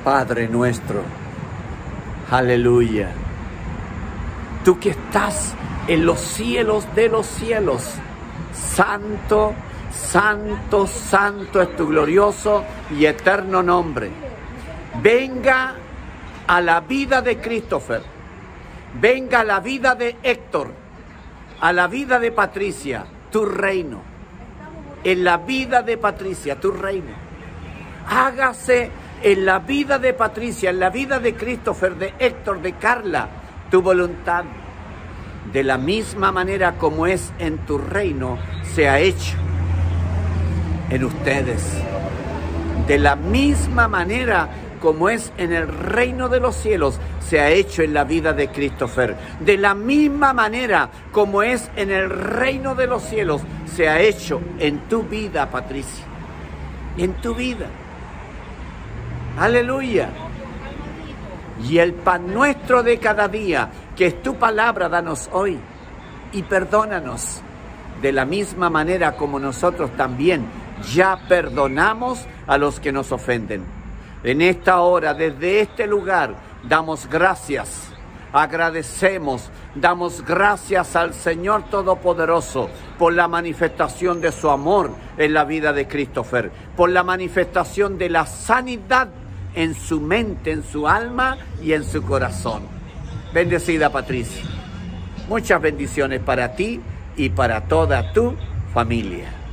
Padre nuestro, aleluya, tú que estás en los cielos de los cielos, santo, santo, santo es tu glorioso y eterno nombre. Venga a la vida de Christopher, venga a la vida de Héctor, a la vida de Patricia, tu reino. En la vida de Patricia, tu reino. Hágase en la vida de Patricia, en la vida de Christopher, de Héctor, de Carla, tu voluntad. De la misma manera como es en tu reino, se ha hecho en ustedes. De la misma manera como es en el reino de los cielos, se ha hecho en la vida de Christopher. De la misma manera como es en el reino de los cielos, se ha hecho en tu vida, Patricia. En tu vida. Aleluya. Y el pan nuestro de cada día, que es tu palabra, danos hoy. Y perdónanos de la misma manera como nosotros también ya perdonamos a los que nos ofenden. En esta hora, desde este lugar, damos gracias, agradecemos, damos gracias al Señor Todopoderoso por la manifestación de su amor en la vida de Christopher, por la manifestación de la sanidad en su mente, en su alma y en su corazón. Bendecida Patricia. Muchas bendiciones para ti y para toda tu familia.